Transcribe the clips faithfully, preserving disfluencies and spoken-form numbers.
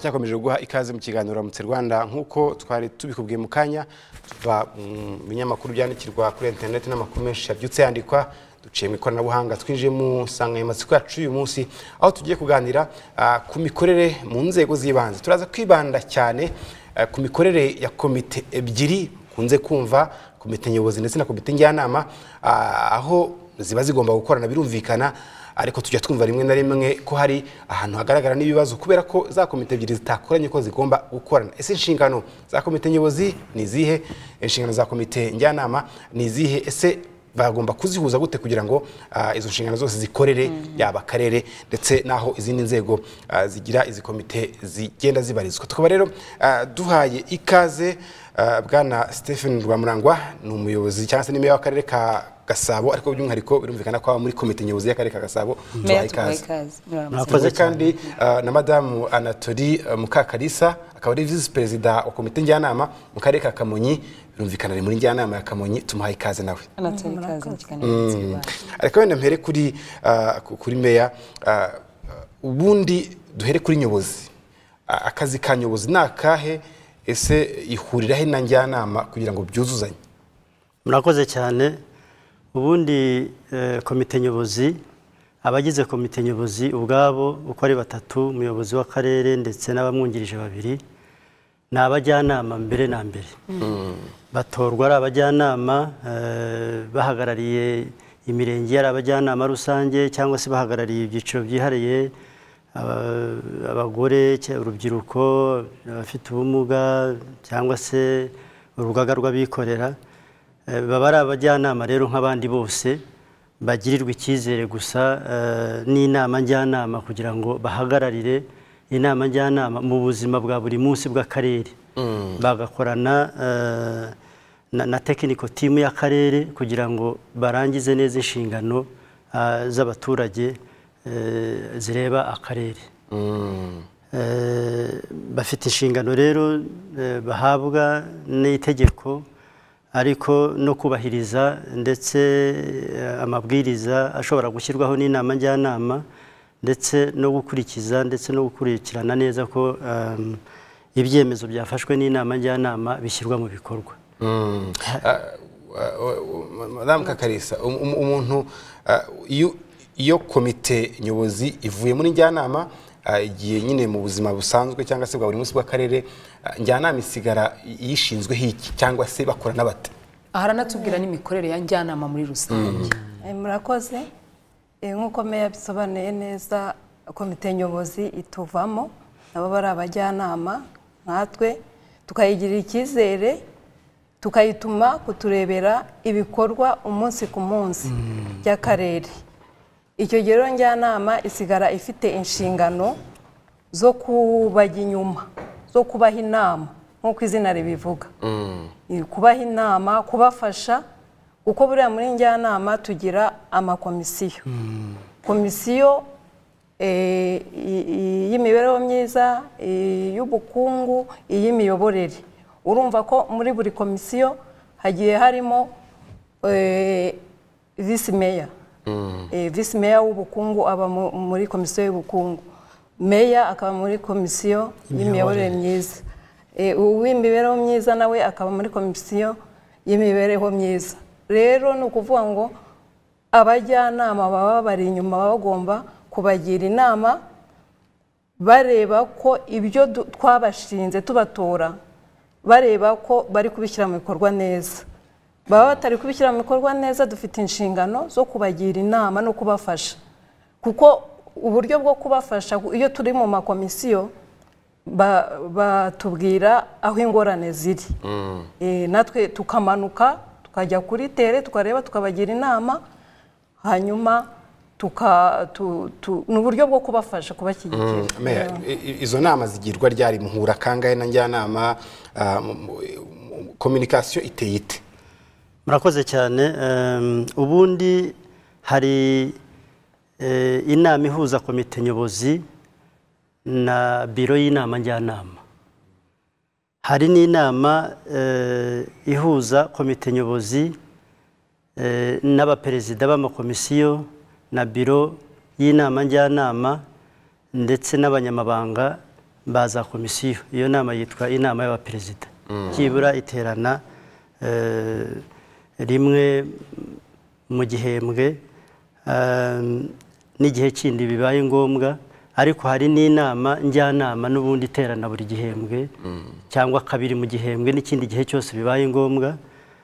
turacyakomeje guha ikaze mu kiganiro Ramutse Rwanda nkuko twari tubikubwiye mu kanya tuva mu binyamakuru byandikirwa kuri internet n'amakuru menshi yabyutse yandikwa duciye mu ikoranabuhanga twinjiye mu nsanganyamatsiko yacu uyu munsi aho tugiye kuganira uh, ku mikorere mu nzego z'ibanze. Turaza kwibanda cyane uh, ku mikorere ya komite ebyiri kunze kumva, komite nyobozi ndetse na komite njyanama, uh, aho ziba zigomba gukorana birumvikana, ariko tujya twumva rimwe na rimwe ko hari ahantu hagaragara n'ibibazo kubera ko za komite ebyiri zitakoranye ko zigomba gukorana. Ese inshingano za komite nyobozi ni zihe? Inshingano za komite njyanama ni zihe? Ese bagomba kuzihuza gute kugira ngo uh, izo nshingano zose zikorere mm -hmm. yaba karere ndetse naho izindi nzego uh, zigira izi komite zigenda zibarizwa. Tukaba rero uh, duhaye ikaze uh, bwana Stephen Rwamurangwa, ni umuyobozi cyangwa se ni meya w'akarere ka Gasabo, ariko by'umwihariko birumvikana ko muri komite nyobozi y'akarere ka Gasabo. Tuhaye ikaze. Mwakoze kandi uh, na madamu Anatoli uh, Mukakarisa, akaba ari vice president wa komite njyanama mu karere ka Kamonyi, birumvikana muri njyanama ya Kamonyi. Tumuhaye ikaze nawe. Anatoli ikaze mu kiganiro. Ariko wenda mpere kuri uh, kuri meya, uh, ubundi duhere kuri nyobozi. Uh, akazi ka nyobozi nakahe? Ese ihurira he na njyanama kugira ngo byuzuzanye? Murakoze cyane. Ubundi eh, komite nyobozi, abagize komite nyobozi ubwabo uko ari batatu, umuyobozi w'akarere ndetse n'abamwungirije babiri, ni abajyanama mbere na mbere. Mm. Batorwa ari abajyanama eh, bahagarariye imirenge, ari abajyanama rusange cyangwa se bahagarariye ibyiciro byihariye, abagore, urubyiruko, abafite ubumuga cyangwa se urugaga rw'abikorera. Baba ari abajyanama rero nk'abandi bose bagirirwa icyizere gusa uh, n'inama njyanama kugira ngo bahagararire inama njyanama mu buzima bwa buri munsi bw'akarere. Mm. Bagakorana uh, na, na technical team y'akarere kugira ngo barangize neza inshingano uh, z'abaturage uh, zireba akarere. Mm. Uh, bafite inshingano rero uh, bahabwa n'itegeko, ariko no kubahiriza ndetse amabwiriza ashobora gushyirwaho n'inama njyanama, ndetse no gukurikiza ndetse no gukurikirana neza ko um, ibyemezo byafashwe n'inama njyanama bishyirwa mu bikorwa. Mm. Madame Kakarisa, umuntu iyo komite nyobozi ivuye muri njyanama igiye nyine mu buzima busanzwe cyangwa se bwa buri munsi bw'akarere, njyanama isigara yishinzwe hiki cyangwa se bakora n'abate? Aharanatubwira n'imikorere ya njyanama muri rusange. Mm. Murakoze. Nkuko meya bisobanuye neza, komite nyobozi ituvamo nabo bari abajyanama nkatwe, tukayigirira icyizere, tukayituma kuturebera ibikorwa umunsi ku munsi by'akarere. Icyo gero njyanama isigara ifite inshingano zo kubajya inyuma, zo kubaha inama nk'uko izina ribivuga. Mm. Kubaha inama, kubafasha, uko buriya muri njyanama tugira amakomisiyo. Mm. Komisiyo e, y'imibereho myiza, y'ubukungu, y'imiyoborere. Urumva ko muri buri komisiyo hagiye harimo e, vice meya. Mm. E, vice meya w'ubukungu aba muri komisiyo y'ubukungu, meya akaba muri komisiyo y'imiyoborere myiza, e, uw'imibereho myiza nawe akaba muri komisiyo y'imibereho myiza. Rero ni ukuvuga ngo abajyanama baba bari inyuma bagomba kubagira inama, bareba ko ibyo twabashinze tubatora, bareba ko bari kubishyira mu bikorwa neza. Baba batari kubishyira mu bikorwa neza, dufite inshingano zo kubagira inama no kubafasha, kuko uburyo bwo kubafasha iyo turi mu makomisiyo batubwira ba aho ingorane ziri. Mm. E, natwe tukamanuka tukajya kuri tere tukareba tukabagira inama, hanyuma tuka tu, tu, n'uburyo bwo kubafasha kubashyigikira. Mm. Yeah. Izo nama zigirwa ryari, muhura kangahe na njyanama, uh, communication iteye ite? Murakoze cyane. Um, ubundi hari uh, inama ihuza komite nyobozi na biro y'inama njyanama. Hari n'inama uh, ihuza komite nyobozi uh, n'abaperezida b'amakomisiyo na biro y'inama njyanama ndetse n'abanyamabanga baza komisiyo. Iyo nama yitwa inama y'abaperezida, byibura iterana rimwe mu gihembwe n'igihe kindi bibaye ngombwa, ariko hari n'inama njyanama n'ubundi iterana buri gihembwe cyangwa kabiri mu gihembwe n'ikindi gihe cyose bibaye ngombwa.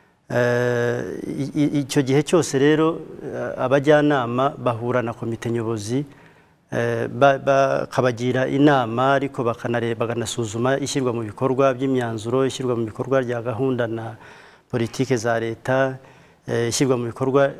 Icyo gihe cyose rero abajyanama bahura na komite nyobozi bakabagira inama, ariko bakanareba bakanasuzuma ishyirwa mu bikorwa by'imyanzuro, ishyirwa mu bikorwa rya gahunda na politike za leta, ishyirwa mu bikorwa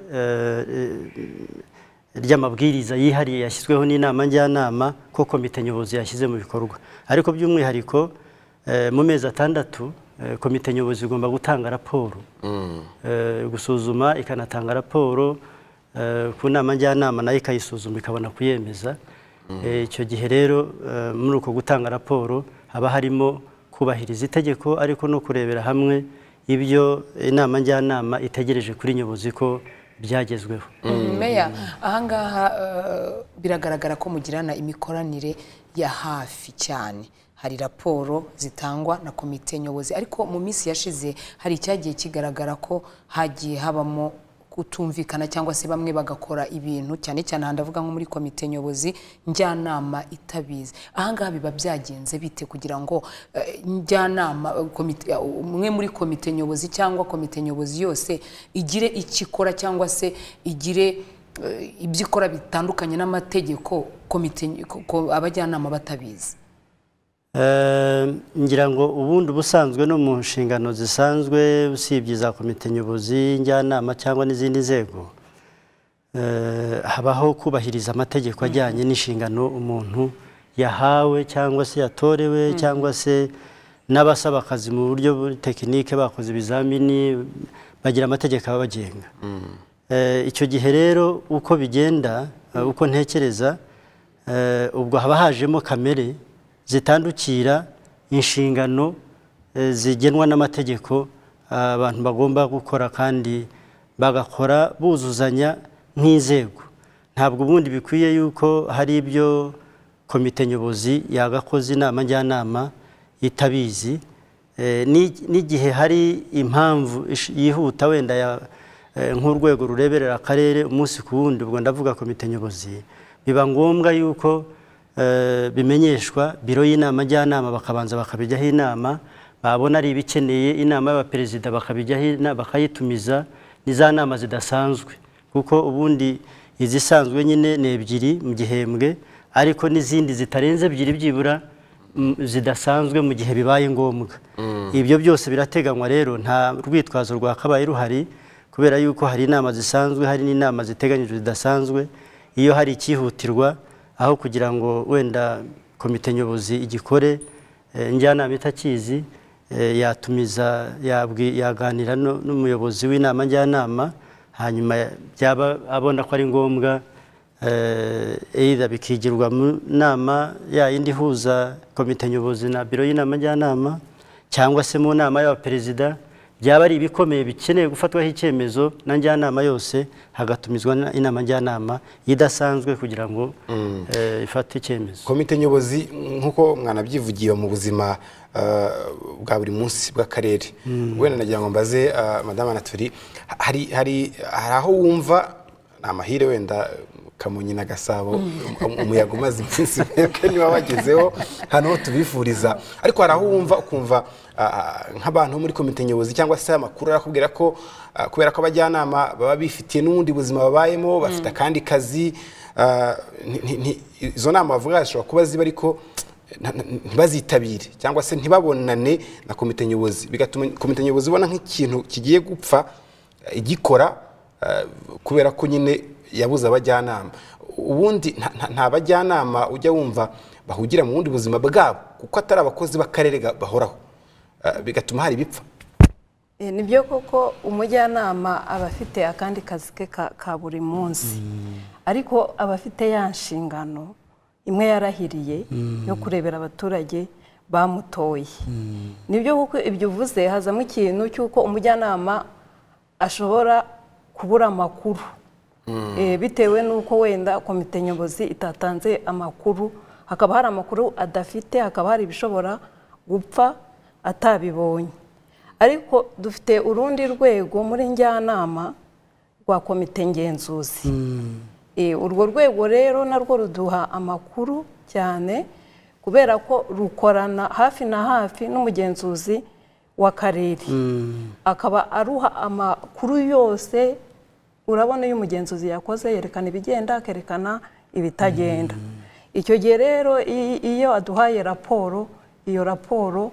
ry'amabwiriza yihariye yashyizweho n'inama njyanama ko komite nyobozi yashyize mu bikorwa. Ariko by'umwihariko mu mezi atandatu komite nyobozi igomba gutanga raporo, gusuzuma ikanatanga raporo ku nama njyanama, nayo ikayisuzuma ikabona kuyemeza. Icyo gihe rero muri uko gutanga raporo haba harimo kubahiriza itegeko, ariko no kurebera hamwe ibyo inama njyanama itegereje kuri nyobozi ko byagezweho. Meya, ahangaha biragaragara ko mugirana imikoranire ya hafi cyane. Hari raporo zitangwa na komite nyobozi, ariko mu minsi yashize hari icyagiye kigaragara ko hagiye habamo kutumvikana cyangwa se bamwe bagakora ibintu, cyane cyane handavuga nko muri komite nyobozi njyanama itabizi. Ahangaha biba byagenze bite kugira ngo njyanama komite umwe muri komite nyobozi cyangwa komite nyobozi yose igire ikikora cyangwa se igire ibyo ikora bitandukanye n'amategeko, komite abajyanama batabizi? Ngira ngo ubundi ubusanzwe no mu nshingano zisanzwe usibye za komite nyobozi njyanama cyangwa n'izindi nzego, habaho kubahiriza amategeko ajyanye n'inshingano umuntu yahawe cyangwa se yatorewe, cyangwa se n'abasaba akazi mu buryo tekinike bakoze ibizamini bagira amategeko abagenga. Icyo gihe rero uko bigenda, uko ntekereza, ubwo haba hajemo kamere zitandukira inshingano zigenwa n'amategeko abantu bagomba gukora, kandi bagakora buzuzanya nk'inzego. Ntabwo ubundi bikwiye yuko hari ibyo komite nyobozi yagakoze inama njyanama itabizi, n'igihe hari impamvu yihuta wenda nk'urwego rureberera akarere umunsi ku wundi, ubwo ndavuga komite nyobozi, biba ngombwa yuko bimenyeshwa biro y'inama njyanama, bakabanza bakabijyaho inama, babona ari ibikeneye inama y'abaperezida bakabijyaho bakayitumiza, n'iza nama zidasanzwe, kuko ubundi izisanzwe nyine ni ebyiri mu gihembwe, ariko n'izindi zitarenze ebyiri byibura zidasanzwe mu gihe bibaye ngombwa. Ibyo byose birateganywa rero, nta rwitwazo rwakabaye ruhari, kubera yuko hari inama zisanzwe, hari n'inama ziteganyijwe zidasanzwe. Iyo hari icyihutirwa, aho kugira ngo wenda komite nyobozi igikore njyanama itakizi, yatumiza yaganira n'umuyobozi w'inama njyanama, hanyuma byaba abona ko ari ngombwa either bikigirwa mu nama ya yindi huza komite nyobozi na biro y'inama njyanama, cyangwa se mu nama y'abaperezida. Byaba ari ibikomeye bikeneye gufatwaho icyemezo na njyanama yose, hagatumizwa inama njyanama idasanzwe kugira ngo ifate icyemezo. Komite nyobozi nk'uko mwanabyivugiye mu buzima bwa buri munsi bw'akarere, wenda nagira ngo mbaze Madame Anatoli, hari hari aho wumva amahire wenda Kamonyi na Gasabo umuyaga umaze iminsi mwebwe niba wagezeho hano tubifuriza, ariko hari aho wumva ukumva nk'abantu muri komite nyobozi cyangwa se amakuru arakubwira ko kubera ko abajyanama baba bifitiye n'ubundi buzima babayemo, bafite akandi kazi, izo nama bavuga zishobora kuba ziba ariko ntibazitabire cyangwa se ntibabonane na komite nyobozi, bigatuma komite nyobozi ibona nk'ikintu kigiye gupfa igikora kubera ko nyine yabuze abajyanama. Ubundi nta bajyanama ujya wumva bahugira mu bundi buzima bwabo, kuko atari abakozi b'akarere bahoraho, bigatuma hari bipfa. Nibyo koko umujyanama aba afite akandi kazi ke ka buri munsi, ariko aba afite ya nshingano imwe yarahiriye yo kurebera abaturage bamutoye. Nibyo kuko ibyo uvuze hazamo ikintu cy'uko umujyanama ashobora kubura amakuru bitewe n'uko wenda komite nyobozi itatanze amakuru hakaba hari amakuru adafite, hakaba hari ibishobora gupfa atabibonye. Ariko dufite urundi rwego muri njyanama rwa komite ngenzuzi. Urwo rwego rero narwo ruduha amakuru cyane kubera ko rukorana hafi na hafi n'umugenzuzi w'akarere, akaba aruha amakuru yose. Urabona iyo umugenzuzi yakoze yerekana ibigenda akerekana ibitagenda. Icyo gihe rero iyo aduhaye raporo, iyo raporo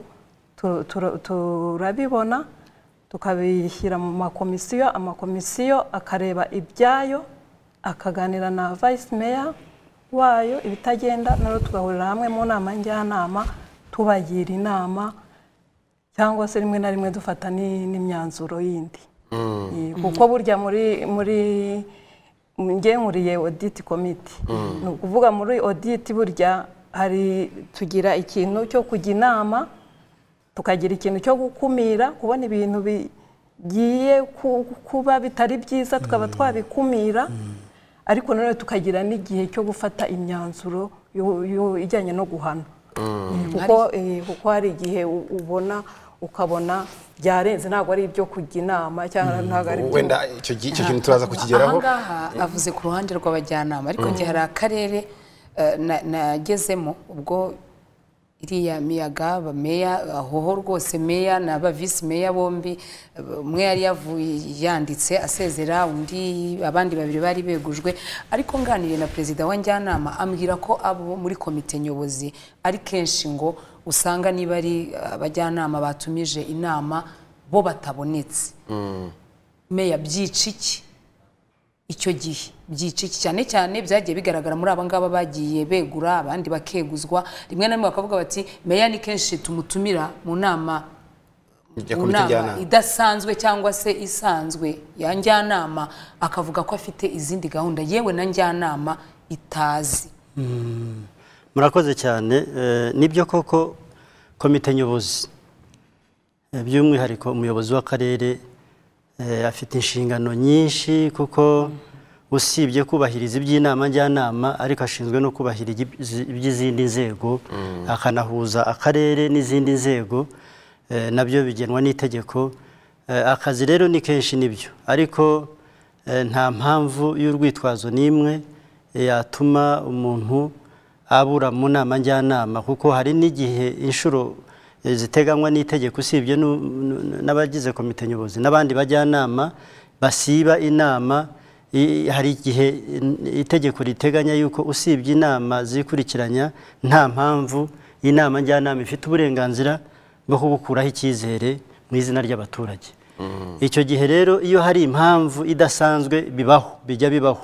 turabibona tukabishyira mu makomisiyo, amakomisiyo akareba ibyayo, akaganira na vice mayor wayo ibitagenda, naro tugahurira hamwe mu nama njyanama tubagira inama cyangwa se rimwe na rimwe dufata n'imyanzuro yindi. Kuko burya muri muri nge nkuriye audit committee, ni ukuvuga muri audit burya hari tugira ikintu cyo kujya inama, tukagira ikintu cyo gukumira, kubona ibintu bigiye kuba bitari byiza tukaba twabikumira, ariko none tukagira n'igihe cyo gufata imyanzuro ijyanye no guhana. Kuko kuko hari igihe ubona ukabona byarenze, ntabwo ari ibyo kujya inama cyangwa ntabwo ari wenda icyo kintu turaza kukigeraho. Ahangaha avuze ku ruhande rw'abajyanama, ariko ngiye hari akarere nagezemo ubwo iriya miyaga bameya aho rwose meya n'aba vice meya bombi, umwe yari yavuye yanditse asezera, undi abandi babiri bari begujwe. Ariko nganiriye na perezida wa njyanama ambwira ko abo muri komite nyobozi ari kenshi ngo usanga niba ari abajyanama batumije inama bo batabonetse. Meya byica iki icyo gihe? Byica iki? Cyane cyane byagiye bigaragara muri aba ngaba bagiye begura abandi bakeguzwa, rimwe na rimwe bakavuga bati meya ni kenshi tumutumira mu nama idasanzwe cyangwa se isanzwe ya njyanama, akavuga ko afite izindi gahunda yewe na njyanama itazi. Murakoze cyane. Nibyo koko komite nyobozi by'umwihariko umuyobozi w'akarere afite inshingano nyinshi, kuko usibye kubahiriza iby'inama njyanama ariko ashinzwe no kubahiriza iby'izindi nzego, akanahuza akarere n'izindi nzego, nabyo bigenwa n'itegeko. Akazi rero ni kenshi nibyo, ariko nta mpamvu y'urwitwazo n'imwe yatuma umuntu abura mu nama njyanama, kuko hari n'igihe inshuro ziteganywa n'itegeko usibye n'abagize komite nyobozi n'abandi bajyanama basiba inama. Hari igihe itegeko riteganya yuko usibye inama zikurikiranya nta mpamvu inama njyanama ifite uburenganzira bwo kubukuraho icyizere mu izina ry'abaturage. Icyo gihe rero iyo hari impamvu idasanzwe bibaho, bijya bibaho,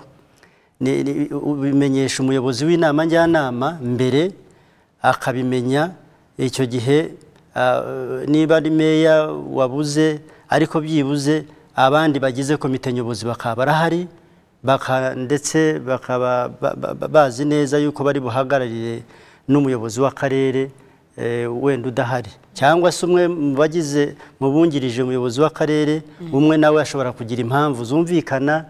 bimenyesha umuyobozi w'inama njyanama mbere, akabimenya. Icyo gihe niba ari meya wabuze ariko byibuze abandi bagize komite nyobozi bakaba barahari, ndetse bakaba bazi neza yuko bari buhagararire n'umuyobozi w'akarere wenda udahari, cyangwa se umwe mu bagize mu bungirije umuyobozi w'akarere, umwe nawe ashobora kugira impamvu zumvikana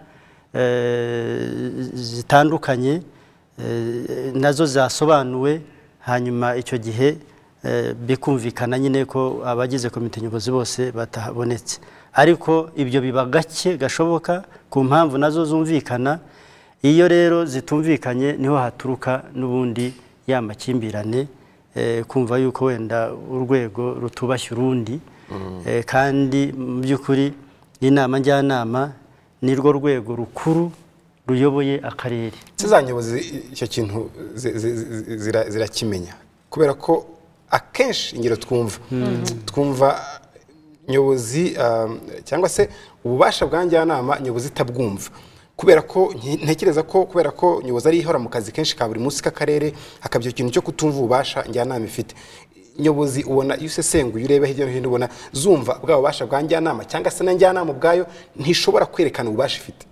zitandukanye nazo zasobanuwe, hanyuma icyo gihe bikumvikana nyine ko abagize komite nyobozi bose batabonetse. Ariko ibyo biba gake gashoboka ku mpamvu nazo zumvikana. Iyo rero zitumvikanye niho haturuka n'ubundi ya makimbirane, kumva yuko wenda urwego rutubashye urundi, kandi mu by'ukuri inama njyanama ni rwo rwego rukuru ruyoboye akarere. Za nyobozi icyo kintu zirakimenya, kubera ko akenshi ingero twumva twumva nyobozi cyangwa se ububasha bwa njyanama nyobozi itabwumva, kubera ko ntekereza ko kubera ko nyobozi ari ihora mu kazi kenshi ka buri munsi k'akarere, hakabyo ikintu cyo kutumva ububasha njyanama ifite. Nyobozi ubona iyo usesenguye ureba hirya no hino ubona zumva bwa bubasha bwa njyanama, cyangwa se na njyanama ubwayo ntishobora kwerekana ububasha ifite.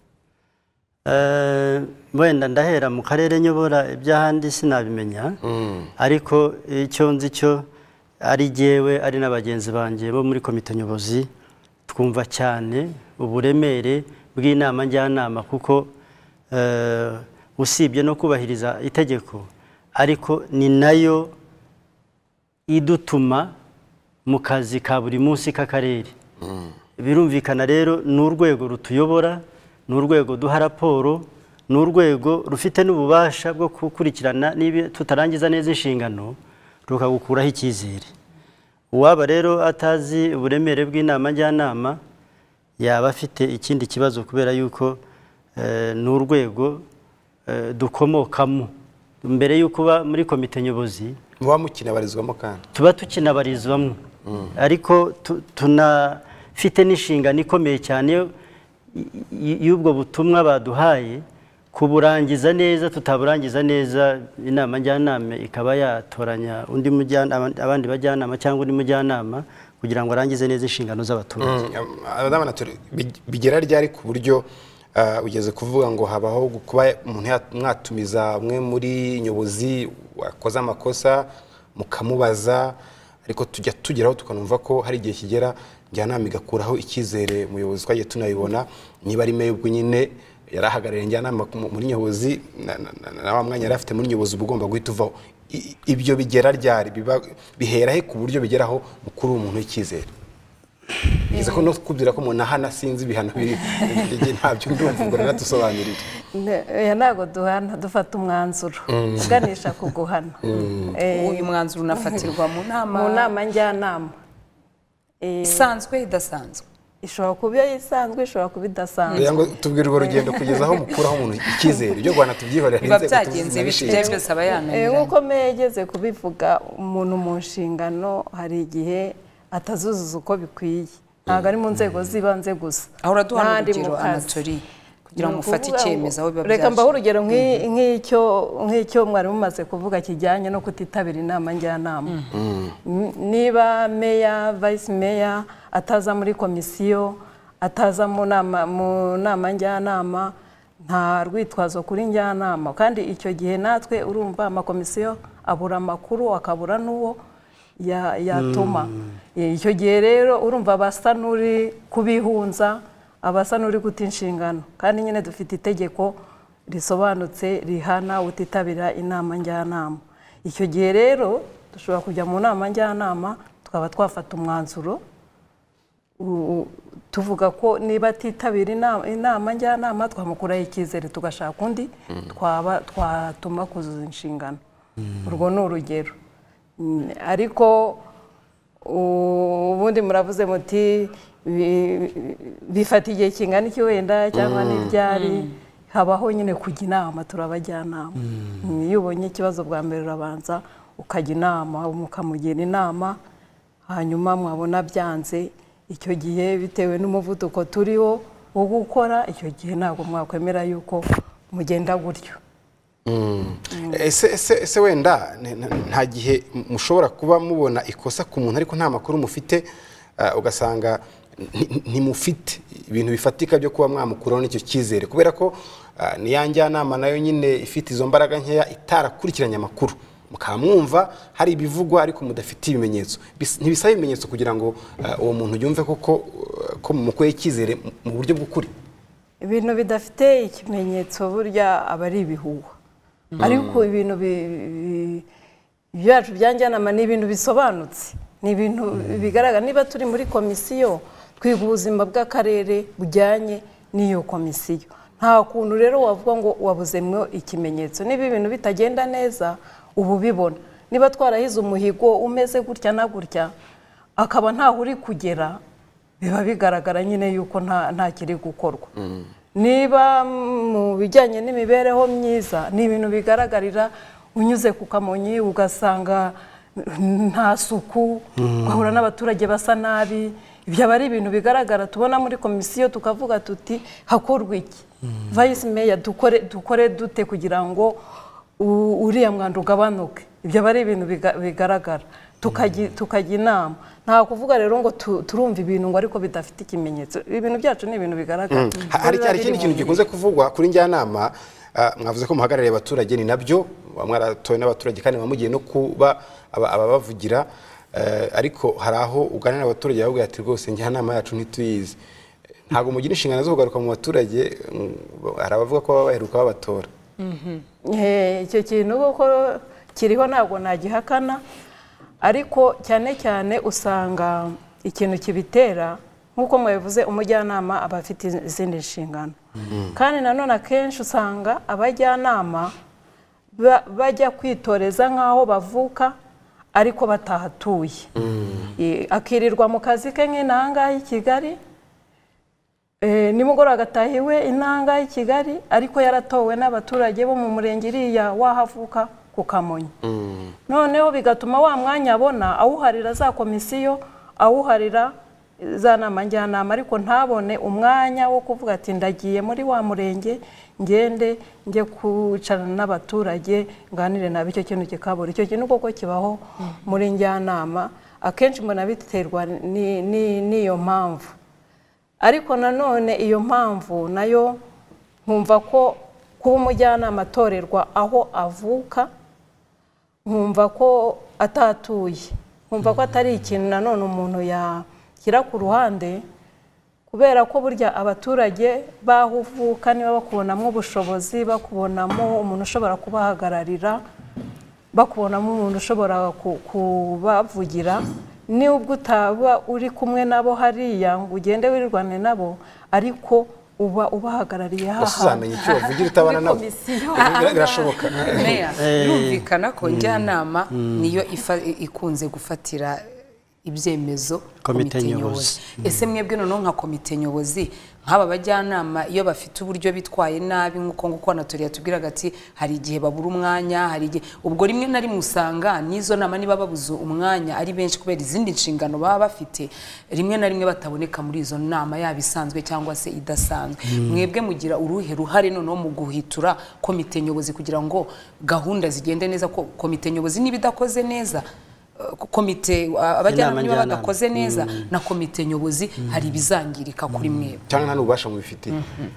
Wenda ndahera mu karere nyobora, iby'ahandi sinabimenya, ariko icyo nzi cyo ari jyewe ari n'abagenzi banjye bo muri komite nyobozi twumva cyane uburemere bw'inama njyanama, kuko usibye no kubahiriza itegeko ariko ni nayo idutuma mu kazi ka buri munsi k'akarere. Birumvikana rero ni urwego rutuyobora, ni urwego duha raporo, ni urwego rufite n'ububasha bwo gukurikirana niba tutarangiza neza inshingano rukagukuraho icyizere. Uwaba rero atazi uburemere bw'inama njyanama yaba afite ikindi kibazo, kubera yuko ni urwego dukomokamo. Mbere y'uko uba muri komite nyobozi muba mukinabarizwamo kandi tuba tukinabarizwamo, ariko tunafite n'inshingano ikomeye cyane y'ubwo butumwa baduhaye kuburangiza neza. Tutaburangiza neza inama njyanama ikaba yatoranya undi mujyanama, abandi bajyanama cyangwa undi mujyanama kugira ngo arangize neza inshingano z'abaturage. Bigera ryari ku buryo ugeze kuvuga ngo habaho kuba umuntu mwatumiza umwe muri nyobozi wakoze amakosa mukamubaza, ariko tujya tugeraho tukanumva ko hari igihe kigera njyanama igakuraho icyizere muyobozi? Twagiye tunabibona, niba ari meyo ubwo nyine yarahagarariye njyanama muri nyobozi na wa mwanya yari afite muri nyobozi uba ugomba guhita uvaho. Ibyo bigera ryari, bihera he ku buryo bigeraho mukuru umuntu w'icyizere? Bize ko no kubwira ko umuntu ahana sinzi ibihano biri ntabyo ndumva, ubwo natusobanurira. Ya ntago duhana, dufata umwanzuro uganisha ku guhana. Uyu mwanzuro unafatirwa mu nama mu nama njyanama isanzwe idasanzwe. Ishobora kuba isanzwe, ishobora kuba idasanzwe. Ngo tubwire urwo rugendo kugeza aho mukuraho umuntu icyizere, ibyo Rwanda tubyihorera inzego byagenze bishije byose abayananira. Nkuko meyegeze kubivuga, umuntu mu nshingano hari igihe atazuzuza uko bikwiye, ntabwo ari mu nzego z'ibanze gusa. Aho uraduha urugero Anatori kugira ngo ufate icyemezo aho biba byaje. Reka mbaho urugero nk'icyo nk'icyo mwari mumaze kuvuga kijyanye no kutitabira inama njyanama. Niba meya, vice meya ataza muri komisiyo, ataza mu nama mu nama njyanama, nta rwitwazo kuri njyanama. Kandi icyo gihe natwe urumva amakomisiyo abura amakuru, akabura n'uwo yatuma. Icyo gihe rero urumva basa n'uri kubihunza, abasa n'uri guta inshingano. Kandi nyine dufite itegeko risobanutse rihana utitabira inama njyanama. Icyo gihe rero dushobora kujya mu nama njyanama tukaba twafata umwanzuro tuvuga ko niba atitabira inama njyanama twamukuraho icyizere, tugashaka undi twaba twatuma kuzuza inshingano. Urwo ni urugero. Ariko ubundi muravuze muti bifata igihe kingana iki wenda cyangwa n'ibyari, habaho nyine kujya inama, turabajyanama. Iyo ubonye ikibazo bwa mbere urabanza ukajya inama, mukamugira inama, hanyuma mwabona byanze, icyo gihe bitewe n'umuvuduko turiho wo gukora, icyo gihe ntabwo mwakwemera yuko mugenda gutyo. Ese wenda nta gihe mushobora kuba mubona ikosa ku muntu ariko nta makuru mufite, ugasanga ntimufite ibintu bifatika byo kuba mwamukuraho n'icyo cyizere, kubera ko ni ya njyanama nayo nyine ifite izo mbaraga nkeya itarakurikiranye amakuru, mukaba mwumva hari ibivugwa ariko mudafite ibimenyetso? Ntibisaba ibimenyetso kugira ngo uwo muntu yumve koko ko mumukuye icyizere mu buryo bw'ukuri? Ibintu bidafite ikimenyetso burya aba ari ibihuha. Ariko ibintu byacu bya njyanama ni ibintu bisobanutse, ni ibintu bigaragara. Niba turi muri komisiyo twiga ubuzima bw'akarere bujyanye n'iyo komisiyo, nta kuntu rero wavuga ngo wabuzemwo ikimenyetso. Niba ibintu bitagenda neza ubu bibona, niba twarahize umuhigo umeze gutya na gutya akaba ntaho uri kugera, biba bigaragara nyine yuko nta kiri gukorwa. Niba mu bijyanye n'imibereho myiza ni ibintu bigaragarira, unyuze ku Kamonyi ugasanga nta suku, ugahura n'abaturage basa nabi, ibyo aba ari ibintu bigaragara tubona muri komisiyo, tukavuga tuti hakorwa iki? Vice Mayor dukore dukore dute kugira ngo uriya mwanda ugabanuke? Ibyo aba ari ibintu bigaragara, tukajya inama. Nta kuvuga rero ngo turumva ibintu ngo ariko bidafite ikimenyetso. Ibintu byacu ni ibintu bigaragara. Hari cyari ikindi kintu gikunze kuvugwa kuri njyanama, mwavuze ko muhagarariye abaturage, ni nabyo mwaratoye n'abaturage kandi bamugiye no kuba ababavugira, ariko hari aho uganira n'abaturage bavuga ati rwose njyanama yacu ntituyizi. Ntabwo mugira inshingano zo kugaruka mu baturage, hari abavuga ko baba baheruka babatora. Icyo kintu kuko kiriho ntabwo nagihakana ariko cyane cyane usanga ikintu kibitera nk'uko mwabivuze umujyanama aba afite izindi nshingano kandi nanone akenshi usanga abajyanama bajya kwitoreza nk'aho bavuka ariko batahatuye akirirwa mu kazi ke nk'intanga y'i Kigali nimugoroba agatahiwe intanga y'i Kigali ariko yaratowe n'abaturage bo mu murenge iriya wahavuka ku Kamonyi noneho bigatuma wa mwanya abona awuharira za komisiyo awuharira za nama njyanama ariko ntabone umwanya wo kuvuga ati ndagiye muri wa murenge ngende njye kwicarana n'abaturage nganire nabo icyo kintu kikabura icyo kintu koko kibaho muri njyanama akenshi mbona biterwa n'iyo mpamvu ariko nanone iyo mpamvu nayo nkumva ko kuba umujyanama atorerwa aho avuka nkumva ko atatuye nkumva ko atari ikintu nanone umuntu yashyira ku ruhande kubera ko burya abaturage baho uvuka niba bakubonamo ubushobozi bakubonamo umuntu ushobora kubahagararira bakubonamo umuntu ushobora kubavugira nubwo utaba uri kumwe nabo hariya ngo ugende wirirwane nabo ariko uba ubahagarariye haha usuzamenya icyo bavugira utabana nabo birashoboka yumvikana ko njyanama niyo ikunze gufatira ibyemezo komite nyobozi ese mwebwe noneho nka komite nyobozi nk'aba bajyanama iyo bafite uburyo bitwaye nabi nk'uko nguko natoriya tubwiraga ati hari igihe babura umwanya hari igihe ubwo rimwe na rimwe usanga n'izo nama niba babuze umwanya ari benshi kubera izindi nshingano baba bafite rimwe na rimwe bataboneka muri izo nama yaba isanzwe cyangwa se idasanzwe mwebwe mugira uruhe ruhare noneho mu guhitura komite nyobozi kugira ngo gahunda zigende neza ko komite nyobozi niba idakoze neza komite abajyanama niba badakoze neza na komite nyobozi hari ibizangirika kuri mwebwe cyangwa nta n'ububasha mubifitiye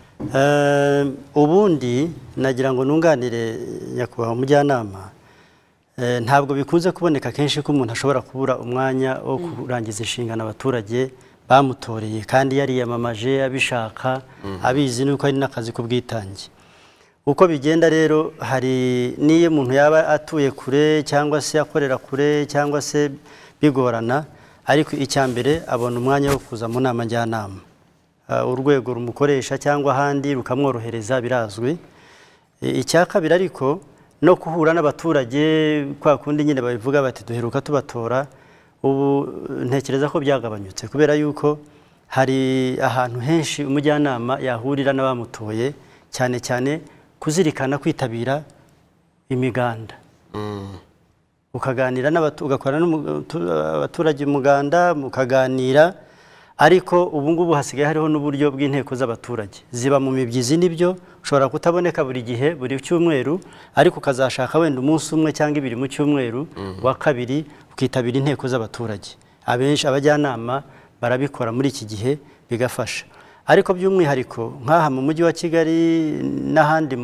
ubundi nagira ngo nunganire nyakubahwa umujyanama ntabwo bikunze kuboneka kenshi ko umuntu ashobora kubura umwanya wo kurangiza inshingano abaturage bamutoreye kandi yariyamamaje abishaka abizi nuko ari n'akazi k'ubwitange uko bigenda rero hari n'iyo umuntu yaba atuye kure cyangwa se akorera kure cyangwa se bigorana ariko icya mbere abona umwanya wo kuza mu nama njyanama urwego rumukoresha cyangwa ahandi rukamworohereza birazwi icya kabiri ariko no guhura n'abaturage kwa kundi nyine babivuga bati duheruka tubatora ubu ntekereza ko byagabanyutse kubera yuko hari ahantu henshi umujyanama yahurira n'abamutoye cyane cyane kuzirikana kwitabira imiganda ukaganira ugakora n'abaturage umuganda mukaganira ariko ubu ngubu hasigaye hariho n'uburyo bw'inteko z'abaturage ziba mu mibyizi nibyo ushobora kutaboneka buri gihe buri cyumweru ariko ukazashaka wenda umunsi umwe cyangwa ibiri mu cyumweru wa kabiri ukitabira inteko z'abaturage abenshi abajyanama barabikora muri iki gihe bigafasha ariko by'umwihariko nk'aha mu mujyi wa Kigali n'ahandi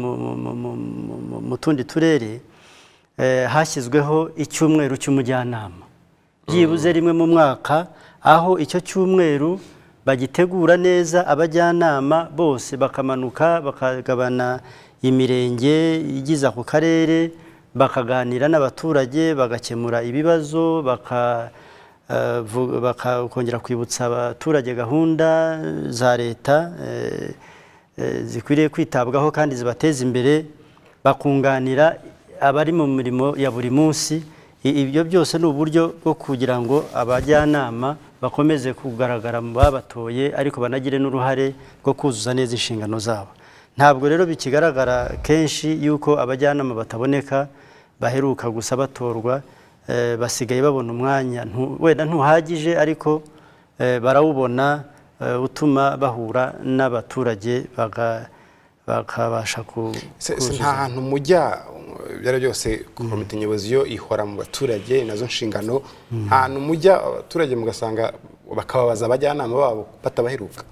mu tundi turere hashyizweho icyumweru cy'umujyanama byibuze rimwe mu mwaka aho icyo cyumweru bagitegura neza abajyanama bose bakamanuka bakagabana imirenge igize ako karere bakaganira n'abaturage bagakemura ibibazo baka bakongera kwibutsa abaturage gahunda za leta zikwiriye kwitabwaho kandi zibateza imbere bakunganira abari mu mirimo ya buri munsi ibyo byose ni uburyo bwo kugira ngo abajyanama bakomeze kugaragara mu babatoye ariko banagire n'uruhare rwo kuzuza neza inshingano zabo ntabwo rero bikigaragara kenshi yuko abajyanama bataboneka baheruka gusa batorwa basigaye babona umwanya wenda ntuhagije ariko barawubona utuma bahura n'abaturage bakabasha kuzuza nta hantu mujya byari byose komite nyobozi yo ihora mu baturage nazo nshingano hantu mujya abaturage mugasanga bakababaza abajyanama babo batabaheruka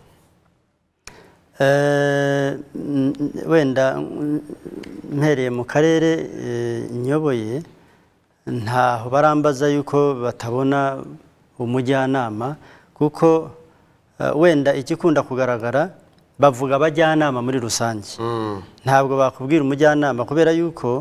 wenda mpereye mu karere nyoboye ntaho barambaza yuko batabona umujyanama kuko wenda ikikunda kugaragara bavuga abajyanama muri rusange ntabwo bakubwira umujyanama kubera yuko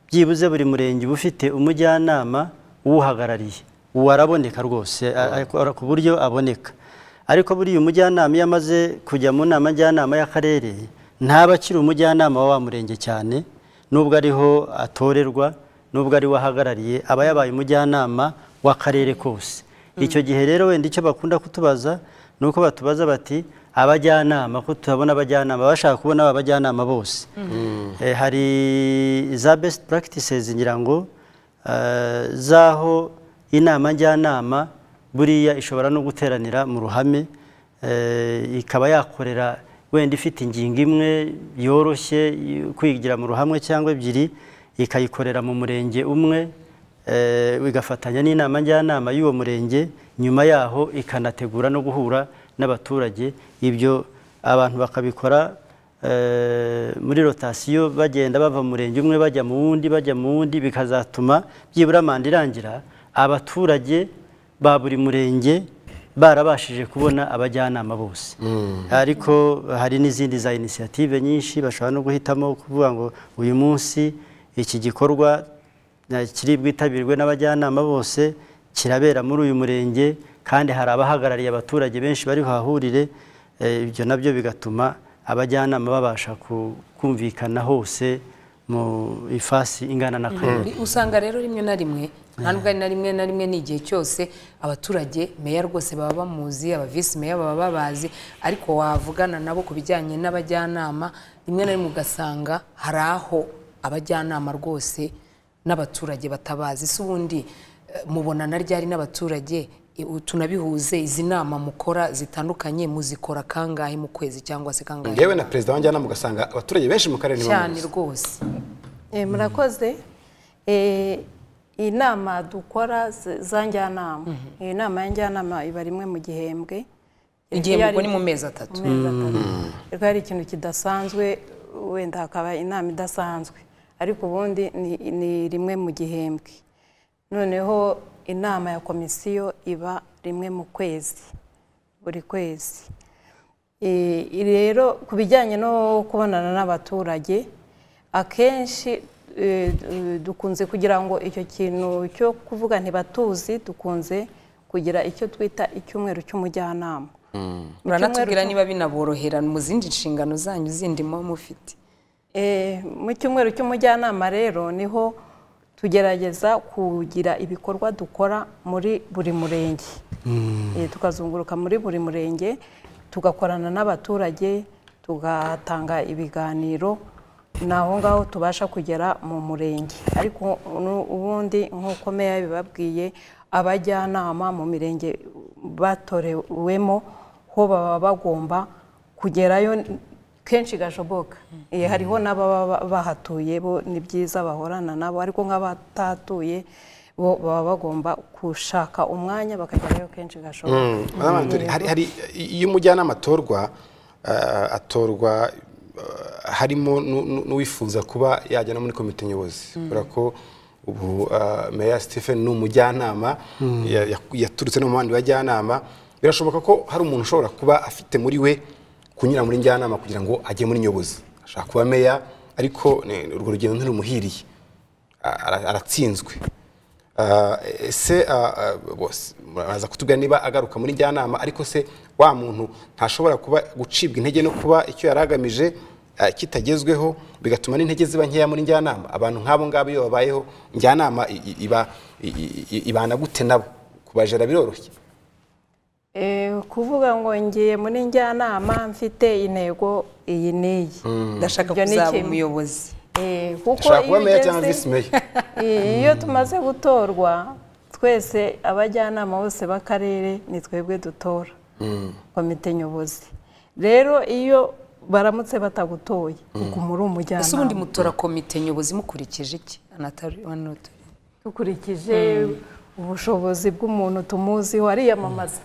byibuze buri murenge uba ufite umujyanama uwuhagarariye, uwo araboneka rwose ku buryo aboneka. Ariko buriya umujyanama iyo amaze kujya mu nama njyanama y'akarere ntaba akiri umujyanama wa wa murenge cyane, nubwo ariho atorerwa, nubwo ari we ahagarariye, aba yabaye umujyanama w'akarere kose. Icyo gihe rero wenda icyo bakunda kutubaza ni uko batubaza bati abajyanama, ko tutabona abajyanama, bashaka kubona aba bajyanama bose. Hari za best practices ngira ngo zaho inama njyanama buriya ishobora no guteranira mu ruhame, ikaba yakorera wenda ifite ingingo imwe yoroshye kwigira mu ruhamwe cyangwa ebyiri, ikayikorera mu murenge umwe, bigafatanya n'inama njyanama y'uwo murenge, nyuma yaho ikanategura no guhura n'abaturage. Ibyo abantu bakabikora muri rotasiyo, bagenda bava mu murenge umwe bajya mu wundi bajya mu wundi, bikazatuma byibura manda irangira abaturage ba buri murenge barabashije kubona abajyanama bose. Ariko hari n'izindi za inisiyative nyinshi, bashobora no guhitamo kuvuga ngo uyu munsi iki gikorwa kiri bwitabirwe n'abajyanama bose kirabera muri uyu murenge, kandi hari abahagarariye abaturage benshi bari buhahurire. Ibyo nabyo bigatuma abajyanama babasha kumvikana hose mu ifasi ingana n'akarere. Usanga rero rimwe na rimwe, ntabwo ari na rimwe na rimwe, ni igihe cyose abaturage meya rwose baba bamuzi, aba visi meya baba babazi, ariko wavugana nabo ku bijyanye n'abajyanama, rimwe na rimwe ugasanga hari aho abajyanama rwose n'abaturage batabazi. Se ubundi mubonana ryari n'abaturage? Tunabihuze, izi nama mukora zitandukanye muzikora kangahe mu kwezi cyangwa se kangahe? Ngewe na perezida wa njyanama ugasanga abaturage benshi mu karere cyane rwose. Murakoze. Inama dukora za njyanama, inama ya njyanama iba rimwe mu gihembwe. Igihembwe ni mu mezi atatu. Reka hari ikintu kidasanzwe, wenda hakaba inama idasanzwe, ariko ubundi ni rimwe mu gihembwe. Noneho inama ya komisiyo iba rimwe mu kwezi, buri kwezi. Rero ku bijyanye no kubonana n'abaturage, akenshi dukunze kugira ngo icyo kintu cyo kuvuga ntibatuzi, dukunze kugira icyo twita icyumweru cy'umujyanama. Muranatubwira niba binaborohera mu zindi nshingano zanyu zindi mu mufite. Mu cyumweru cy'umujyanama rero niho tugerageza kugira ibikorwa dukora muri buri murenge. Tukazunguruka muri buri murenge, tugakorana n'abaturage, tugatanga ibiganiro, naho ngaho tubasha kugera mu murenge. Ariko ubundi nk'uko meya bibabwiye, abajyanama mu mirenge batorewemo ho baba bagomba kugerayo kenshi gashoboka. Hariho n'ababa bahatuye bo ni byiza bahorana nabo, ariko nk'abatatuye bo baba bagomba gushaka umwanya bakagerayo kenshi gashoboka. Hari hari iyo umujyanama atorwa atorwa harimo n'uwifuza kuba yajya no muri komite nyobozi. Urako ubu Meya Stephen ni umujyanama yaturutse no mu bandi bajyanama. Birashoboka ko hari umuntu ushobora kuba afite muri we kunyura muri njyanama kugira ngo ajye muri nyobozi, ashaka kuba meya, ariko urwo rugendo ntirumuhiriye, aratsinzwe. Ese bose muraza kutubwira niba agaruka muri njyanama, ariko se wa muntu ntashobora kuba gucibwa intege no kuba icyo yaragamije kitagezweho, bigatuma n'intege ziba nkeya muri njyanama? Abantu nk'abo ngabo iyo babayeho, njyanama iba ibana gute nabo? Kubajera biroroshye? Kuvuga ngo ngiye muri njyanama mfite intego iyi n'iyi, ndashaka kuzaba umuyobozi, kuko iyo tumaze gutorwa twese abajyanama bose b'akarere ni twebwe dutora komite nyobozi. Rero iyo baramutse batagutoye muri umujyanama, ese ubundi mutora komite nyobozi mukurikije iki? Dukurikije ubushobozi bw'umuntu tumuziho, ariyamamaza.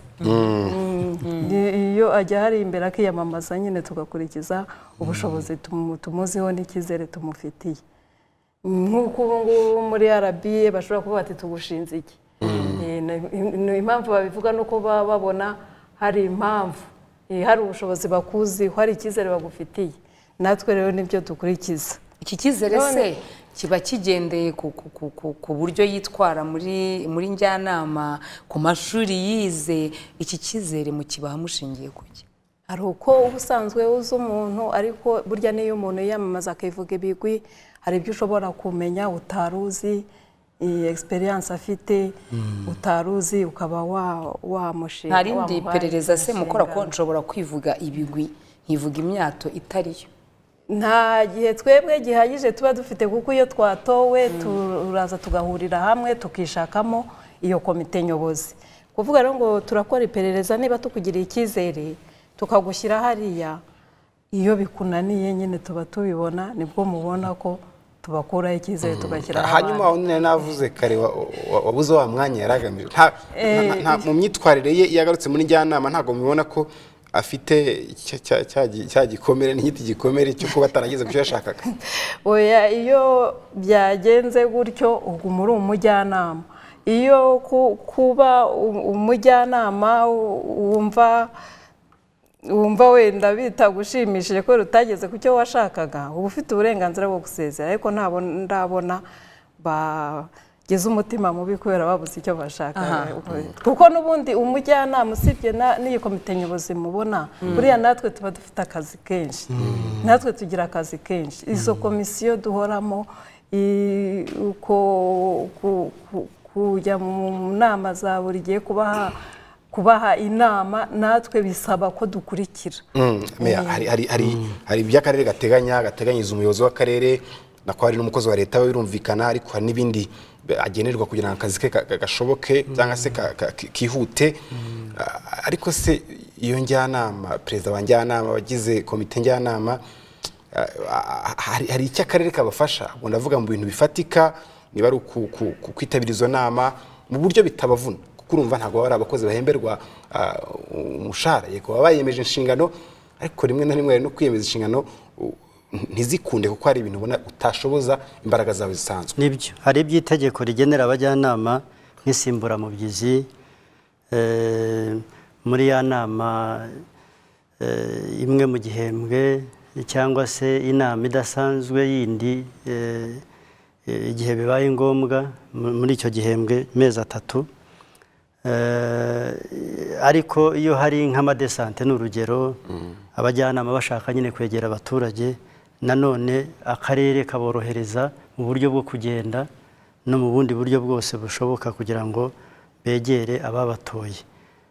Iyo ajya hari imbere akiyamamaza, nyine tugakurikiza ubushobozi tumuziho n'icyizere tumufitiye. Nk'uko ubu ngubu muri R B A bashobora kuvuga ati tugushinze iki. Impamvu babivuga nuko baba babona hari impamvu, hari ubushobozi bakuziho, hari icyizere bagufitiye. Natwe rero nibyo dukurikiza. iki cyizere se kiba kigendeye ku buryo yitwara muri muri njyanama, ku mashuri yize, iki cyizere mu kibaha mushingiye kuki? Hari uko ubusanzwe uzi umuntu, ariko burya niyo umuntu yamamaza akivuga ibigwi, hari ibyo ushobora kumenya utaruzi, experience afite utaruzi ukaba wamushinga. Nta rindi perereza se mukora ko nshobora kwivuga ibigwi nkivuga imyato itariyo? Nta gihe twebwe gihagije tuba dufite, kuko iyo twatowe turaza tugahurira hamwe tukishakamo iyo komite nyobozi. Kuvuga rero ngo turakora iperereza niba tukugiriye icyizere tukagushyira hariya, iyo bikunaniye nyine tuba tubibona, nibwo mubona ko tubakuraho icyizere tugashyira abandi. Hanyuma undi navuze kare wabuze wa mwanya yaragamije, nta mu myitwarire ye yagarutse muri njyanama ntago mubibona ko afite cya gikomere n'igiti gikomere cyo kuba atarageze ku cyo yashakaga? Oya, iyo byagenze gutyo ubwo muri umujyanama, iyo kuba umujyanama wumva wumva wenda bitagushimishije ko rutageze ku cyo washakaga, uba ufite uburenganzira bwo gusezera, ariko ntabwo ndabona bageze umutima mubi kubera babuze icyo bashaka. Kuko n'ubundi umujyanama usibye n'iyi komite nyobozi mubona, buriya natwe tuba dufite akazi kenshi, natwe tugira akazi kenshi. Izo komisiyo duhoramo, kujya mu nama za buri gihe, kubaha kubaha inama, natwe bisaba ko dukurikira. Hari iby'akarere gateganya gateganyiza umuyobozi w'akarere, nako hari n'umukozi wa leta we birumvikana, ariko hari n'ibindi agenerwa kugira ngo akazi ke gashoboke cyangwa se kihute. Ariko se iyo njyanama, perezida wa njyanama, abagize komite njyanama, hari icyo akarere kabafasha? Ngo ndavuga mu bintu bifatika, niba ari kwitabira izo nama mu buryo bitabavuna, kuko urumva ntabwo bari abakozi bahemberwa umushahara, yego baba bayemeje inshingano, ariko rimwe na rimwe no kwiyemeza inshingano ntizikunde kuko hari ibintu ubona utashoboza imbaraga zawe zisanzwe. Nibyo, hari iby'itegeko rigenera abajyanama nk'insimburamubyizi, muri ya nama imwe mu gihembwe cyangwa se inama idasanzwe yindi igihe bibaye ngombwa muri icyo gihembwe mezi atatu. Ariko iyo hari nk'amadesante n'urugero, abajyanama bashaka nyine kwegera abaturage, nanone akarere kaborohereza mu buryo bwo kugenda no mu bundi buryo bwose bushoboka kugira ngo begere ababatoye.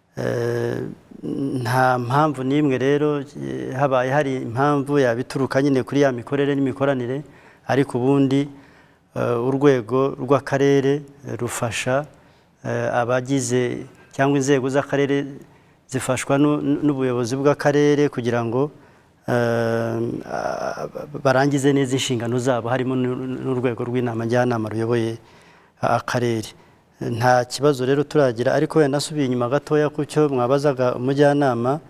Nta mpamvu n'imwe rero, habaye hari impamvu yabituruka nyine kuri ya mikorere n'imikoranire, ariko ubundi urwego rw'akarere rufasha abagize cyangwa inzego z'akarere zifashwa n'ubuyobozi bw'akarere kugira ngo barangize neza inshingano zabo, harimo n'urwego rw'inama njyanama ruyoboye akarere. Nta kibazo rero turagira, ariko wenda nasubiye inyuma gatoya ku cyo mwabazaga umujyanama.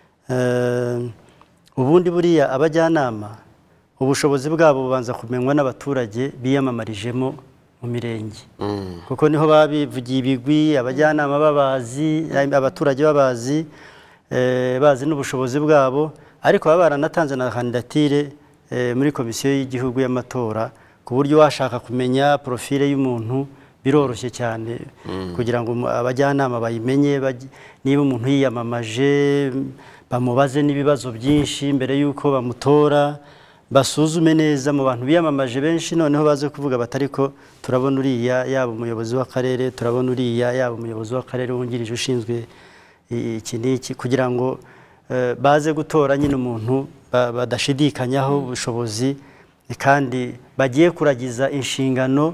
Ubundi buriya abajyanama ubushobozi bwabo bubanza kumenywa n'abaturage biyamamarijemo mu mirenge, kuko niho babivugiye ibigwi, abajyanama babazi, abaturage babazi, bazi n'ubushobozi bwabo, ariko baba baranatanze na kandidatire muri komisiyo y'igihugu y'amatora, ku buryo washaka kumenya profile y'umuntu biroroshye cyane kugira ngo abajyanama bayimenye. Niba umuntu yiyamamaje, bamubaze n'ibibazo byinshi mbere y'uko bamutora, basuzume neza mu bantu biyamamaje benshi, noneho baze kuvuga batari ko turabona uriya yaba umuyobozi w'akarere, turabona uriya yaba umuyobozi w'akarere wungirije ushinzwe iki n'iki, kugira ngo baze gutora nyine umuntu badashidikanyaho ubushobozi, kandi bagiye kuragiza inshingano,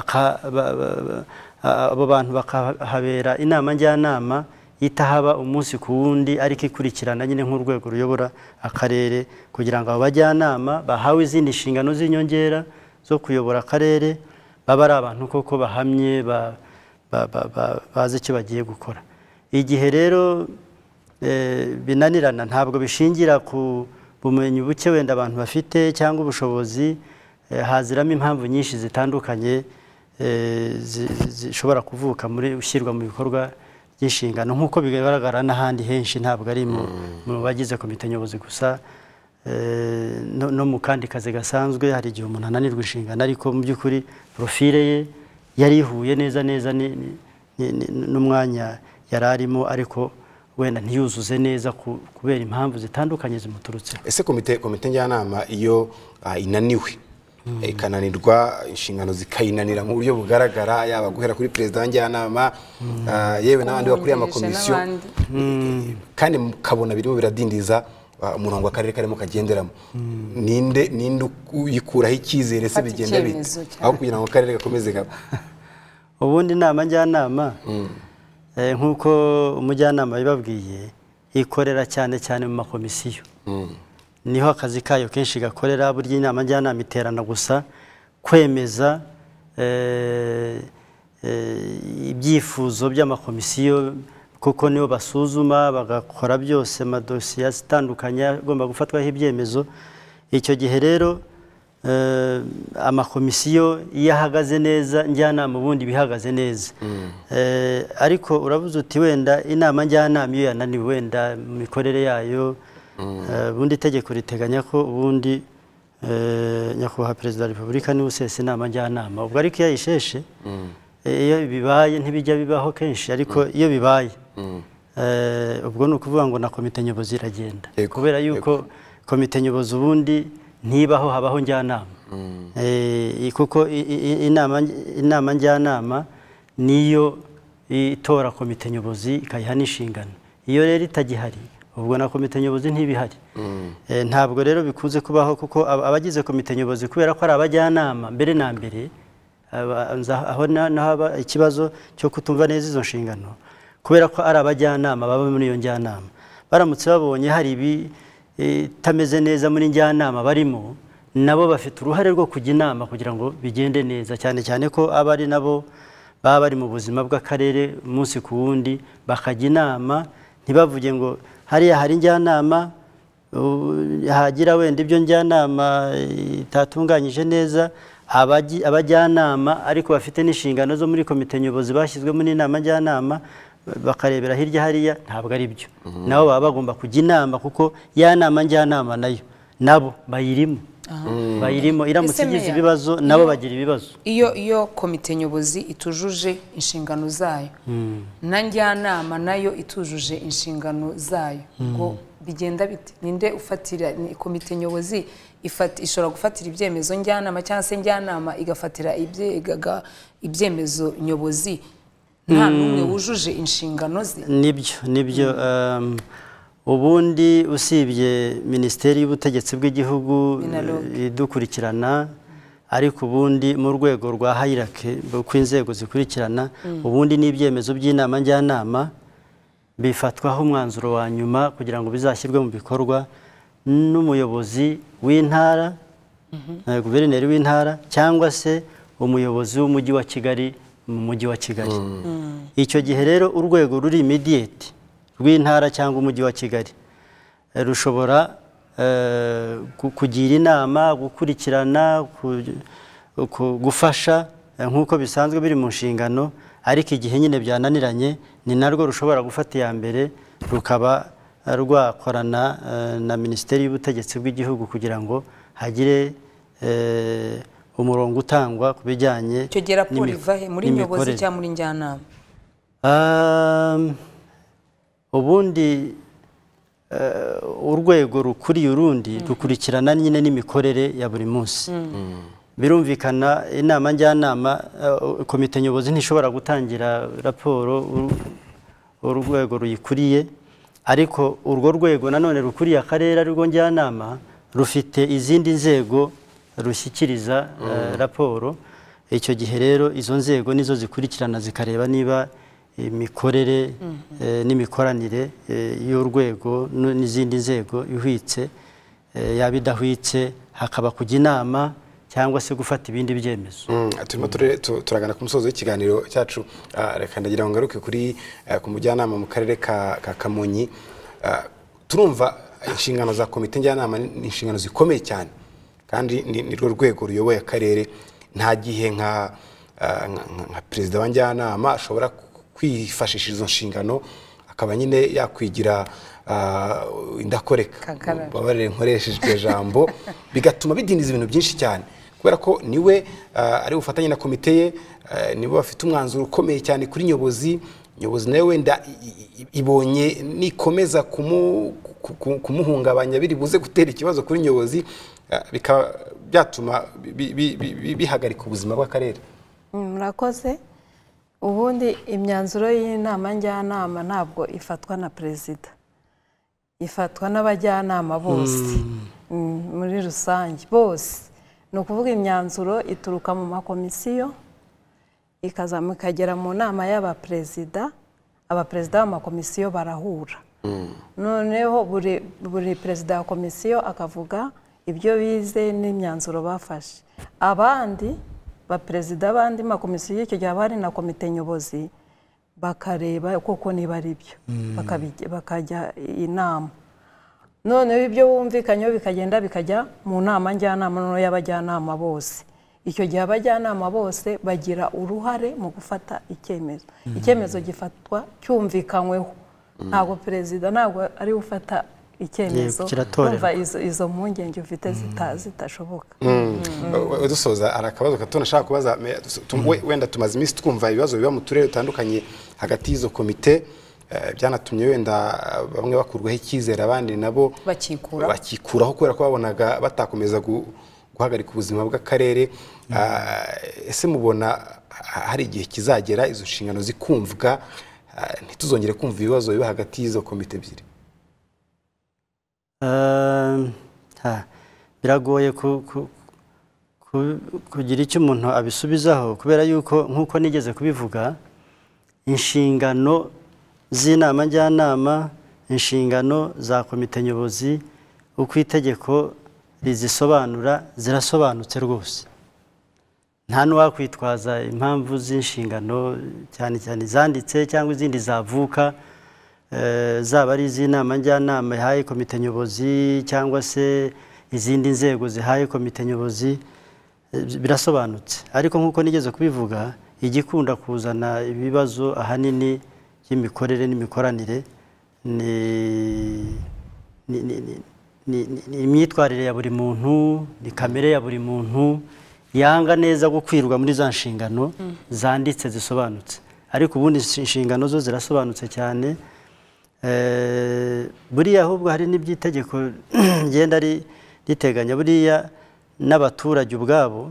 abo bantu bakahabera inama njyanama itahaba umunsi ku wundi, ariko ikurikirana nyine nk'urwego ruyobora akarere, kugira ngo abo bajyanama bahawe izindi nshingano z'inyongera zo kuyobora akarere baba ari abantu koko bahamye, bazi icyo bagiye gukora. Igihe rero binanirana, ntabwo bishingira ku bumenyi buke wenda abantu bafite cyangwa ubushobozi, haziramo impamvu nyinshi zitandukanye zishobora kuvuka muri ushyirwa mu bikorwa by'inshingano, nk'uko bigaragara n'ahandi henshi, ntabwo ari mu bagize komite nyobozi gusa. no mu kandi kazi gasanzwe hari igihe umuntu ananirwa inshingano ariko mu by'ukuri profile ye yari ihuye neza neza n'umwanya yari arimo ariko wenda ntiyuzuze neza kubera impamvu zitandukanye zimuturutse. Ese komite komite njyanama iyo inaniwe ikananirwa inshingano zikayinanira mu buryo bugaragara yaba guhera kuri perezida njyanama yewe n'abandi bakuriye amakomisiyo kandi mukabona birimo biradindiza umurongo w'akarere karimo kagenderamo, ninde ninde uyikuraho icyizere se bigenda bite aho kugira ngo akarere gakomeze gaba? Ubundi inama njyanama nk'uko umujyanama yababwiye ikorera cyane cyane mu makomisiyo, niho akazi kayo kenshi gakorera. Burya inama njyanama iterana gusa kwemeza ibyifuzo by'amakomisiyo kuko nibo basuzuma bagakora byose amadosiye atandukanye agomba gufatwaho ibyemezo. Icyo gihe rero amakomisiyo iyo ahagaze neza njyanama ubundi bihagaze neza, ariko uravuze uti wenda inama njyanama iyo yananiwe wenda mu mikorere yayo, ubundi itegeko riteganya ko ubundi nyakubahwa perezida wa repubulika niwe usesa inama njyanama. Ubwo ariko iyo ayisheshe iyo bibaye ntibijya bibaho kenshi, ariko iyo bibaye ubwo ni ukuvuga ngo na komite nyobozi iragenda, kubera yuko komite nyobozi ubundi ntibaho habaho njyanama, kuko inama njyanama niyo itora komite nyobozi ikayiha n'inshingano. Iyo rero itagihari ubwo na komite nyobozi ntibihari. Ntabwo rero bikunze kubaho kuko abagize komite nyobozi kubera ko ari abajyanama mbere na mbere, aho haba ikibazo cyo kutumva neza izo nshingano, kubera ko ari abajyanama baba muri iyo njyanama baramutse babonye hari ibitameze neza muri njyanama barimo, nabo bafite uruhare rwo kujya inama kugira ngo bigende neza, cyane cyane ko aba ari nabo baba bari mu buzima bw'akarere umunsi ku wundi, bakajya inama ntibavuge ngo hariya hari njyanama hagira wenda ibyo njyanama itatunganyije neza. Abajyanama ariko bafite n'inshingano zo muri komite nyobozi bashyizwe muri inama njyanama bakarebera hirya hariya, ntabwo ari byo. Nabo baba bagomba kujya inama kuko ya nama njyanama nayo nabo bayirimo bayirimo iramutse igize ibibazo nabo bagira ibibazo. Iyo iyo komite nyobozi itujuje inshingano zayo na njyanama nayo itujuje inshingano zayo, ngo bigenda bite? Ninde ufatira komite nyobozi ifata ishobora gufatira ibyemezo njyanama cyangwa se njyanama igafatira ibyemezo nyobozi nta numwe wujuje inshingano ze? Nibyo nibyo ubundi usibye Minisiteri y'Ubutegetsi bw'Igihugu idukurikirana, ariko ubundi mu rwego rwa hierarchy kw'inzego zikurikirana, ubundi n'ibyemezo by'inama njyanama bifatwaho umwanzuro wa nyuma kugira ngo bizashyirwe mu bikorwa n'umuyobozi w'intara, guverineri w'intara cyangwa se umuyobozi w'umujyi wa Kigali mu mujyi wa Kigali. Icyo gihe rero urwego ruri immediate rw'intara cyangwa umujyi wa Kigali rushobora kugira inama, gukurikirana, gufasha nk'uko bisanzwe biri mu nshingano, ariko igihe nyine byananiranye ni narwo rushobora gufata iya mbere rukaba rwakorana na Minisiteri y'Ubutegetsi bw'Igihugu kugira ngo hagire umurongo utangwa ku bijyanye icyo gihe raporo iva he, muri nyobozi cyangwa muri njyanama? Ubundi urwego rukuriye urundi rukurikirana nyine n'imikorere ya buri munsi. Birumvikana inama njyanama komite nyobozi ntishobora gutangira raporo urwego ruyikuriye, ariko urwo rwego nanone rukuriye akarere rwo njyanama rufite izindi nzego rushyikiriza raporo. Icyo gihe rero izo nzego nizo zikurikirana zikareba niba imikorere n'imikoranire y'urwego n'izindi nzego ihwitse, yaba idahwitse hakaba kujya inama cyangwa se gufata ibindi byemezo. Turimo turagana ku musozo w'ikiganiro cyacu, reka ndagira ngo ngaruke kuri ku mujyanama mu karere ka Kamonyi. Turumva inshingano za komite njyanama ni inshingano zikomeye cyane kandi ni rwo rwego ruyoboye akarere. Nta gihe nka nka perezida wa njyanama ashobora kwifashisha izo nshingano akaba nyine yakwigira indakoreka babarire nkoresheje jambo bigatuma bidindiza ibintu byinshi cyane kubera ko niwe ari bufatanye na komite ye nibo bafite umwanzuro ukomeye cyane kuri Nyobozi Nyobozi nawe wenda ibonye nikomeza kumuhungabanya biri buze gutera ikibazo kuri Nyobozi bikaba byatuma bihagarika ubuzima bw'akarere. Murakoze. Ubundi imyanzuro y'inama njyanama ntabwo ifatwa na perezida, ifatwa n'abajyanama bose muri rusange bose. Ni ukuvuga imyanzuro ituruka mu makomisiyo ikazamuka ikagera mu nama y'abaperezida, abaperezida b'amakomisiyo barahura, noneho buri perezida wa komisiyo akavuga ibyo bize n'imyanzuro bafashe. Abandi baperezida bandi makomisiyo icyo gihe bari na komite nyobozi bakareba koko niba ari byo bakajya inama, noneho ibyo bumvikanyeho bikagenda bikajya mu nama njyanama noneho y'abajyanama bose. Icyo gihe abajyanama bose bagira uruhare mu gufata icyemezo. Icyemezo gifatwa cyumvikanyweho, ntabwo perezida ntabwo ari ufata icyemezo kumva izo mpungenge ufite zitashoboka. Dusoza arakabazo katona shaka kubaza wenda tumaze iminsi twumva ibibazo biba mu turere dutandukanye hagati y'izo komite byanatumye wenda bamwe bakurwaho icyizere abandi nabo bakikura bakikuraho kubera ko babonaga batakomeza guhagarika ubuzima bw'akarere. Ese mubona hari igihe kizagera izo nshingano zikumvwa ntituzongere kumva ibibazo biba hagati y'izo komite ebyiri? Biragoye kugira icyo umuntu abisubizaho kubera yuko nk'uko nigeze kubivuga inshingano z'inama njyanama, inshingano za komite nyobozi uko itegeko rizisobanura zirasobanutse rwose. Nta n'uwakwitwaza impamvu z'inshingano cyane cyane zanditse cyangwa izindi zavuka zaba ari iz'inama njyanama ihaye komite nyobozi cyangwa se izindi nzego zihaye komite nyobozi birasobanutse. Ariko nk'uko nigeze kubivuga igikunda kuzana ibibazo ahanini by'imikorere n'imikoranire ni imyitwarire ya buri muntu, ni kamere ya buri muntu yanga neza gukwirwa muri za nshingano zanditse zisobanutse. Ariko ubundi inshingano zo zirasobanutse cyane. Buriya ahubwo hari n'iby'itegeko ngenda riteganya buriya n'abaturage ubwabo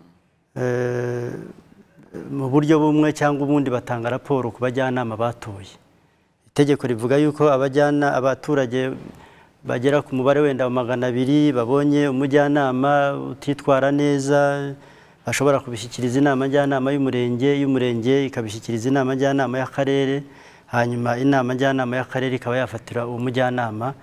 mu buryo bumwe cyangwa ubundi batanga raporo ku bajyanama batoye. Itegeko rivuga yuko abajyana abaturage bagera ku mubare wenda wa magana abiri babonye umujyanama utitwara neza bashobora kubishyikiriza inama njyanama y'umurenge, y'umurenge ikabishyikiriza inama njyanama y'akarere, hanyuma inama njyanama y'akarere ikaba yafatira uwo mujyanama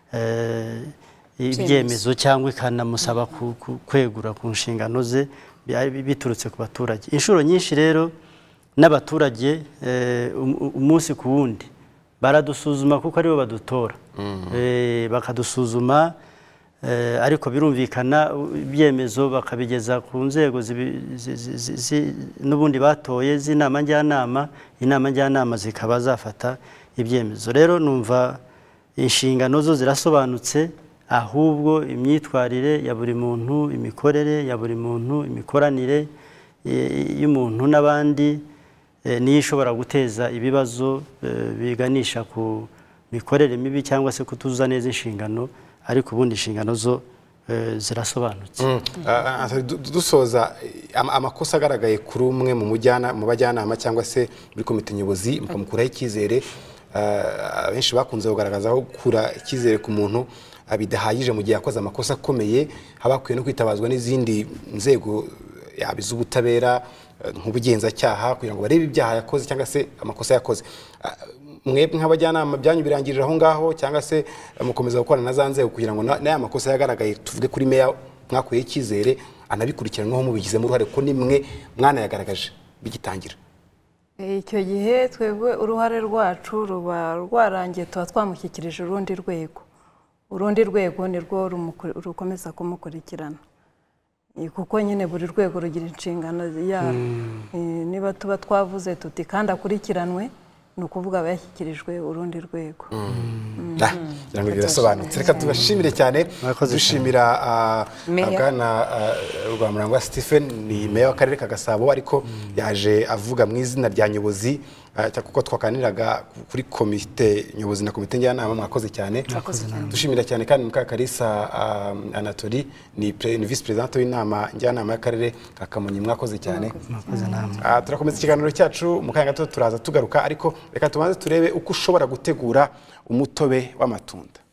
ibyemezo cyangwa ikanamusaba kwegura ku nshingano ze biturutse ku baturage. Inshuro nyinshi rero n'abaturage umunsi ku wundi baradusuzuma kuko aribo badutora, bakadusuzuma ariko birumvikana ibyemezo bakabigeza ku nzego n'ubundi batoye z'inama njyanama, inama njyanama zikaba zafata ibyemezo. Rero numva inshingano zo zirasobanutse, ahubwo imyitwarire ya buri muntu, imikorere ya buri muntu, imikoranire y'umuntu n'abandi niyo ishobora guteza ibibazo biganisha ku mikorere mibi cyangwa se kutuzuza neza inshingano. Ariko ubundi inshingano zo zirasobanutse. Dusoza amakosa agaragaye kuri umwe mu mujyana mu bajyanama cyangwa se muri komite nyobozi mukamukuraho icyizere, abenshi bakunze kugaragaza aho gukura icyizere ku muntu bidahagije mu gihe yakoze amakosa akomeye, habakwiye no kwitabazwa n'izindi nzego yaba iz'ubutabera nk'ubugenzacyaha kugira ngo barebe ibyaha yakoze cyangwa se amakosa yakoze. Mwebwe nk'abajyanama byanyu birangirira aho ngaho cyangwa se mukomeza gukorana na za nzego kugira ngo n'aya makosa yagaragaye tuvuge kuri meya mwakuye icyizere anabikurikiranwaho mubigizemo uruhare kuko nimwe mwana yagaragaje bigitangira? Icyo gihe twebwe uruhare rwacu ruba rwarangiye, tuba twamushyikirije urundi rwego, urundi rwego nirwo rukomeza kumukurikirana kuko nyine buri rwego rugira inshingano yarwo. Niba tuba twavuze tuti kandi akurikiranwe ni ukuvuga abashyikirijwe urundi rwego ngira ngo birasobanutse reka tubashimire cyane dushimira bwana Rwamurangwa Stephen ni meya w'akarere ka Gasabo ariko yaje avuga mu izina rya Nyobozi kuko twakaniraga kuri komite Nyobozi na komite Njyanama mwakoze cyane dushimira cyane kandi Mukakarisa Anatoli ni vice president w'inama Njyanama y'akarere ka Kamonyi mwakoze cyane turakomeza ikiganiro cyacu mu kanya gato turaza tugaruka ariko reka tubanze turebe uko ushobora gutegura umutobe w'amatunda.